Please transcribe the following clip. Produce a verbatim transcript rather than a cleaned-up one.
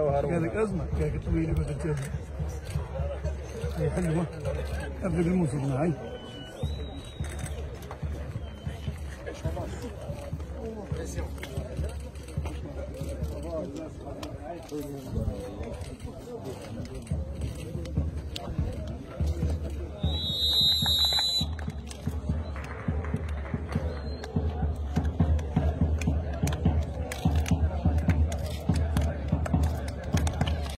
هذيك ازمه كانت طويله بدها تجازف. هي حلوه ابدا الموسم معي.